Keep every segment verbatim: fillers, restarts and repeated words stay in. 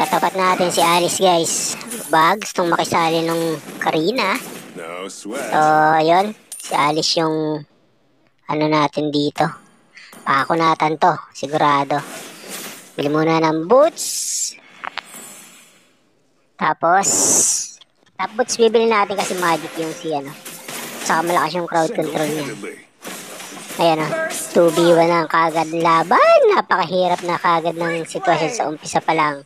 Katapat natin si Alice, guys. Bag, gustong makisali nung Karina. So, yun. Si Alice yung ano natin dito. Pakunatan to, sigurado. Bili muna ng boots. Tapos, top boots bibili natin kasi magic yung si ano. Saka malakas yung crowd control niya. Ayan o, two v one ang kagad laban. Napakahirap na kagad ng sitwasyon sa umpisa pa lang.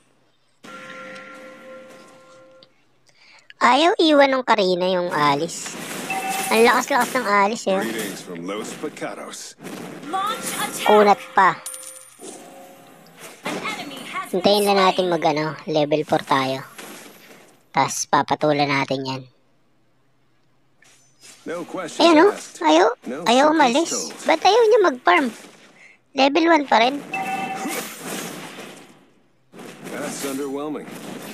Ayaw iwan ng Karina yung Alice. Ang lakas-lakas ng Alice eh. Kunat pa. Hintayin lang natin mag ano, level four tayo. Tapos papatulan natin yan. Ayan o, ayaw, ayaw umalis. Ba't ayaw niya mag-farm? Level one pa rin. That's underwhelming.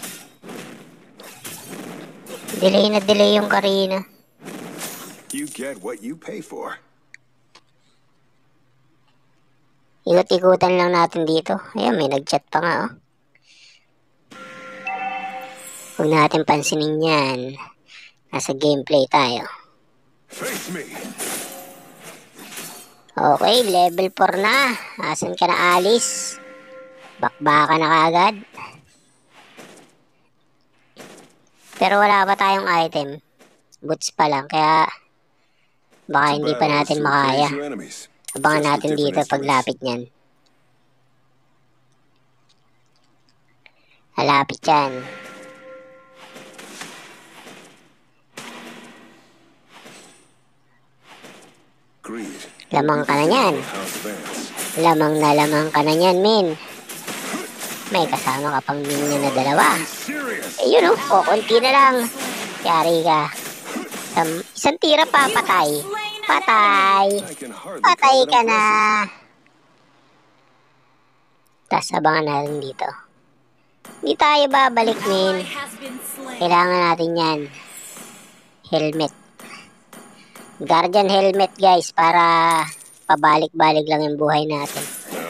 Delay na delay yung Karina. You get what you pay for. Ikot-ikutan lang natin dito. Ayan, may nag-chat pa nga oh. Huwag natin pansinin yan. Nasa gameplay tayo. Face me. Okay, level four na. Asan ka na, Alice? Bakbaka na kagad. Pero wala pa tayong item. Boots pa lang, kaya baka hindi pa natin makaya. Abangan natin dito paglapit niyan. Halapit yan. Lamang ka na yan. Lamang na lamang ka na yan, min. May kasama ka pang minion na dalawa. Eh yun o, oh, konti na lang. Yari ka. Um, isang tira pa, patay. Patay. Patay ka na. Tapos abangan natin dito. Hindi tayo babalik, min. Kailangan natin yan. Helmet. Guardian helmet, guys, para pabalik-balik lang yung buhay natin.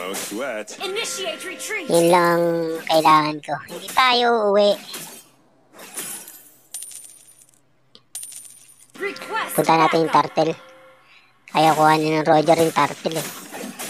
Yun lang kailangan ko. Hindi tayo uwi. Punta natin yung turtle. Kaya kuhanin ng Roger yung turtle eh.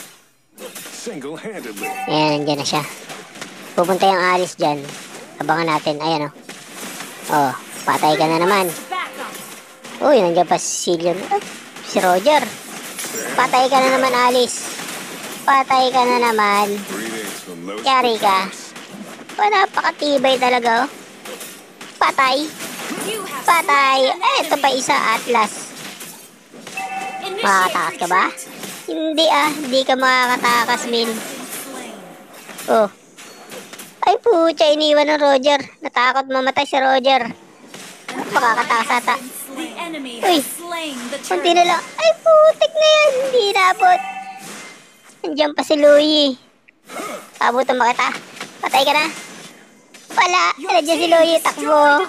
Ayan, nandiyan na siya. Pupunta yung Alice dyan. Abangan natin. Ayan o. Oh. Oh, patay ka na naman. Uy, nandiyan pa si Cillian. Oh, si Roger. Patay ka na naman, Alice. Patay ka na naman. Yari ka. Oh, napakatibay talaga oh. Patay. Patay. Eh, ito pa isa, Atlas. Makakatakas ka ba? Hindi ah, hindi ka makakatakas, min. Oh. Ay pucha, iniwan ng Roger. Natakot mamatay si Roger. Makakatakas ata. Uy, kunti na lang. Ay putik na yan, hindi inabot. Nandiyan pa si Louie. Abutan mo kita. Patay ka na. Wala, nandiyan si Louie, takbo.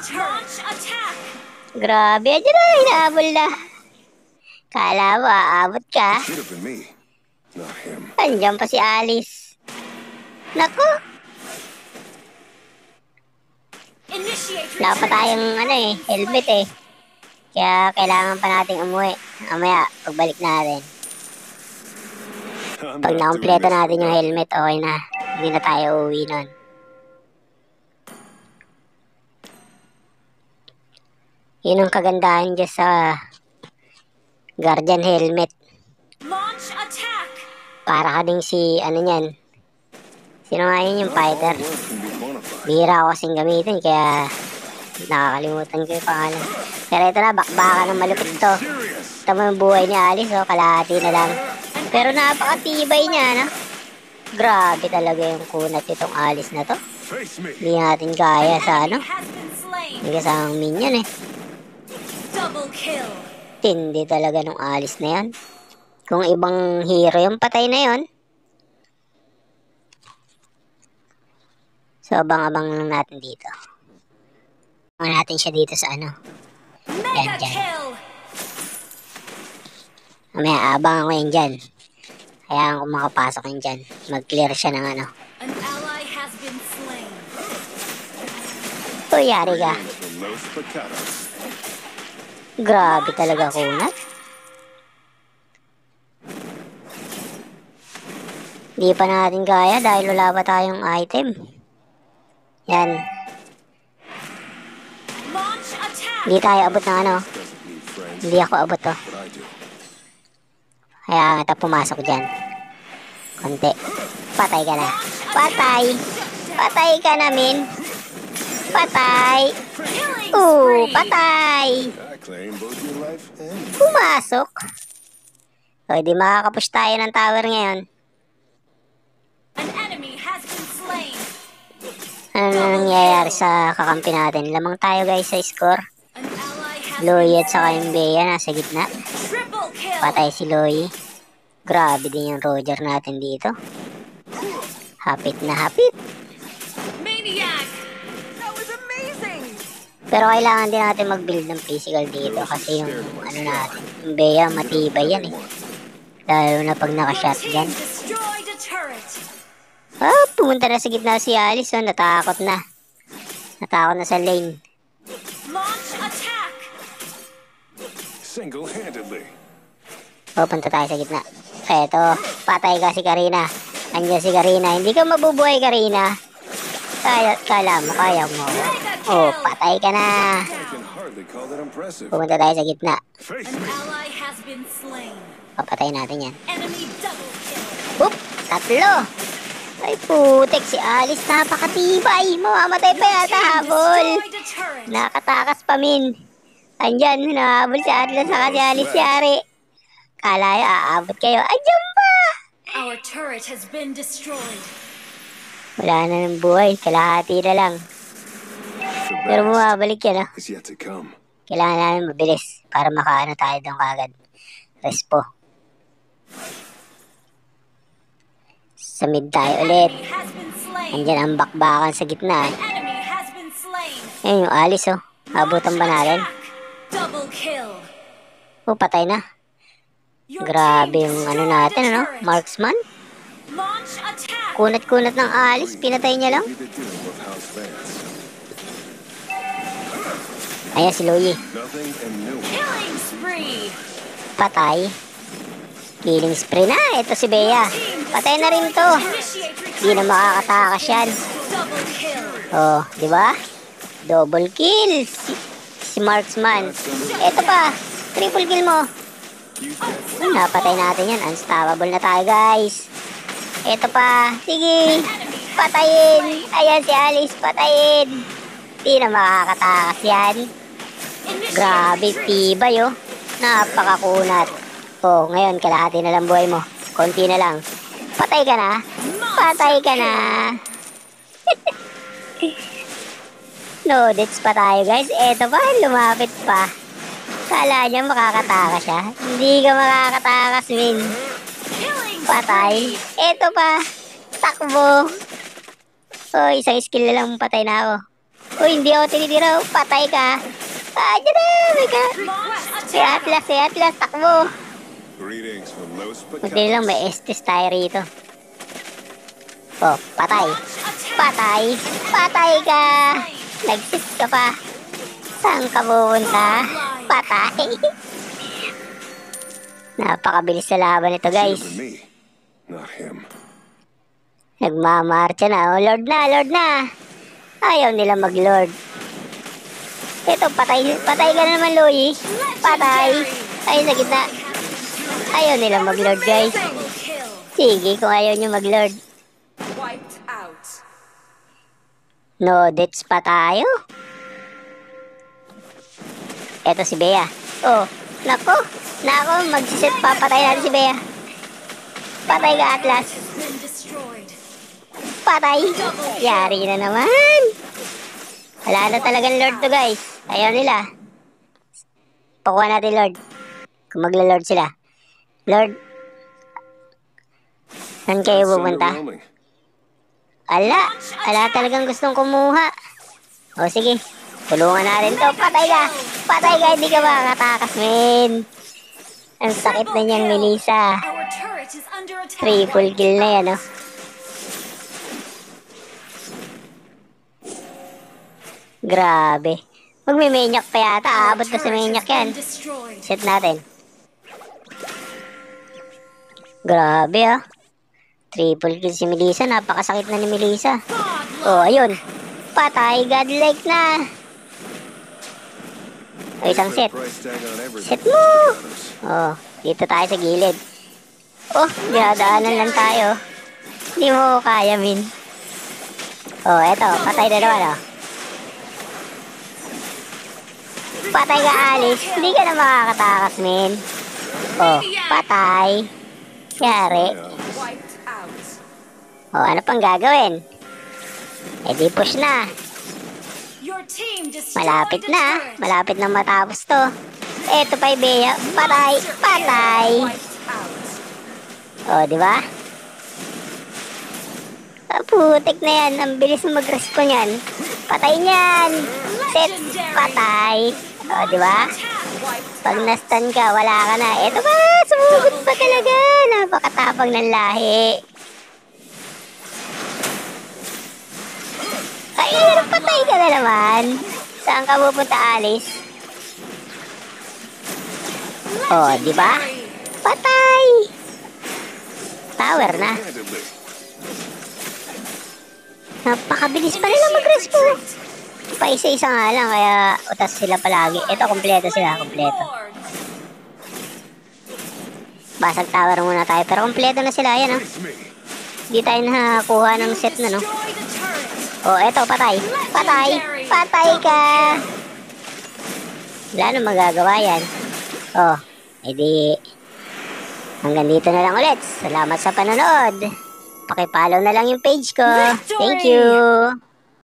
Grabe, andyan na, inaabol na. Kala mo, aabot ka. Andyan pa si Alice. Naku. Wala pa tayong ano eh, helmet eh. Kaya kailangan pa nating umuwi. Mamaya, pagbalik natin. Pag nakumpleto natin yung helmet, okay na. Hindi na tayo uuwi nun. Yun ang kagandahan dyan sa Guardian helmet. Para ka ding si, ano yan. Sino nga yun yung fighter? Bihira ako kasing gamitin, kaya nakakalimutan ko yung pangalan. Pero ito na, bakbaka ng malupit to. Ito mo yung buhay ni Alice, oh, kalahati na lang. Pero napakatibay niya, no? Grabe talaga yung kunat itong Alice na to. Hindi natin kaya sa ano. Hindi kasamang minion eh. Tindi talaga nung Alice na yan. Kung ibang hero yung patay na yon. So abang-abang lang natin dito. Abangan natin siya dito sa ano. Yan, dyan. Mamaya, abangan ko yan dyan. Hayaan ko makapasok yan dyan. Mag-clear siya ng ano. O, yari ka. Greetings from Los Pecados. Grabe talaga kunat. Di pa natin kaya dahil wala pa tayong item. Yan. Launch attack. Hindi tayo abot ng ano. Doesn't need friends, Hindi ako abot to. but I do. Kaya nga pumasok dyan. Konti. Patay ka na. Patay. Patay ka na, min. Patay. Killing Oo, spree. patay. I claim both your life and Pumasok. O, di makakapush tayo ng tower ngayon. An enemy has been slain. Ano na nangyayari sa kakampi natin? Lamang tayo guys sa score. An ally has Loy been at saka slain. yung Bea nasa gitna. Triple kill. Patay si Loy. Grabe din yung Roger natin dito. Hapit na hapit. Maniac. That was amazing. Pero kailangan din natin mag-build ng physical dito kasi yung ano natin, yung Bea matibay yan eh. Lalo na pag Your team naka-shotgun. destroyed a turret. Ah, pumunta na sa gitna si Alice. Oh, natakot na. Natakot na sa lane. Launch attack. single-handedly. Pupunta tayo sa gitna. Eto, patay ka si Karina. Andiyan si Karina. Hindi ka mabubuhay, Karina. Kaya, kala mo, kaya mo. Oh, patay ka na. I can hardly call that impressive. Pumunta tayo sa gitna. Face An me. ally has been slain. Papatay natin yan. Enemy double kill. Oop! Tatlo! Ay putek, si Alice napakatibay. Mamamatay pa yata Team habol. destroyed a turret. Nakatakas pa min. Andyan, nahabol si Atlas saka si Alice Yari. Kala nyo, aabot kayo. Andyan pa! Our turret has been destroyed. Wala na ng buhay. Kalahati na lang. The Pero best bumabalik yan, ah. is yet to come. Kailangan namin mabilis para makaano tayo doon kagad. Respo. Sa mid tayo ulit. Enemy has been slain. Andyan ang bakbakan sa gitna. An enemy has been slain. Ayun yung Alice, oh. Abutan ba natin? Attack. Double kill. Oh, patay na. Your Grabe team yung ano destroyed natin, a ano? turret. Marksman. Launch attack. Kunat-kunat ng Alice. Pinatay niya lang. Be the doom of house fans. Ayan si Louie. Nothing and no one. Killing spree. Patay. Killing spree na. Ito si Bea. Patay na rin to. Initiate Di na retreat. makakatakas yan. Double kill. Oh, di ba? Double kill. Si, si Marksman. Ito pa. Triple kill mo. You get what Oh, napatay natin yan. Unstoppable na tayo, guys. Ito pa. Sige. Patayin. Ayan si Alice. Patayin. Di na makakatakas yan. Initiate Grabe, retreat. tibay oh. Napakakunat. Oh, ngayon, kalahati na lang buhay mo. Konti na lang. Patay ka na. Patay ka na. No, deaths pa tayo, guys. Eto pa, lumapit pa. Kala niya makakatakas siya. Hindi ka makakatakas, min. Killing Patay. Eto pa. Takbo. Oh, isang skill na lang patay na ako. Oh, hindi ako tinitira. Patay ka. Ah, dyan na. May ka. Launch Si attack. Atlas, si Atlas, takbo. Greetings from Los Hindi lang, Pecados. may Estes tayo rito. Oh, patay. Launch attack. Patay. Patay ka. Nagsis ka pa. Saan ka pupunta? Patay. Napakabilis sa laban ito, guys. Shielded me, not him. Nagmamarcha na. Oh, Lord na, Lord na. Ayaw nila mag-Lord. Ito, patay. Patay ka na naman, Louie. Patay. Ayun sa gitna. Ayaw nila mag-Lord, guys. Double kill. Sige, kung ayaw nyo mag-Lord. Wiped out. No deaths pa tayo. Eto si Bea. Oh, nako. Nako, magsiset pa. Patay natin si Bea. Patay ka, Atlas. Been destroyed. Patay. Yari na naman. Wala na talagang Lord to, guys. Ayaw nila. Pakuha natin Lord. Kung magla-Lord sila. Lord. Saan kayo That's pupunta? underwhelming. Ala, ala talagang gustong kumuha. O sige, tulungan natin to. Patay ka. Patay ka, hindi ka makakatakas, men. Ang sakit na niyang Melissa. Our turret is under attack. Triple kill na yan, oh. Grabe. Magme-maniac pa yata. Our Aabot na sa turret has maniac yan. been destroyed. Set natin. Grabe ah. Triple kill si Melissa. Napakasakit na ni Melissa. Godlike. Oh, ayun. Patay. Godlike na. O, isang set. Price tag on everything. Set mo. Oh, dito tayo sa gilid. Oh, dinadaanan lang tayo. Hindi mo kaya, Min. Oh, eto. Patay na naman, oh. Patay ka, Alice. Hindi ka na makakatakas, Min. Oh, patay. Yari. Wiped out. Oh, ano pang gagawin? Eh, di push na. Your team destroyed Malapit the na. turret. Malapit na matapos to. Eto pa, Bea. Patay. Patay. Wiped out. Oh, di ba? Ah, putik na yan. Ang bilis mo mag-respawn yan. Patay niyan. Set. Patay. Oh, di ba? Attack wiped Pag out. nastan ka, wala ka na. Eto ba? Sumugot pa talaga. Napakatapang ng lahi. Ay, patay ka na naman. Saan ka pupunta, Alice? Oh, di ba? Patay. Tower na. Handedly. Napakabilis pa nila mag-respawn. Pa isa-isa nga lang, kaya utas sila palagi. Ito, kompleto sila, kompleto. Lord. Basag tower muna tayo, pero kompleto na sila, yan, oh. Face me. Hindi tayo nakakuha ng set na, no? Destroy the turret. Oh, eto, patay. Patay. Patay ka. Wala nang magagawa yan. Oh, edi hanggang dito na lang ulit. Salamat sa panonood. Pakipollow na lang yung page ko. Thank you.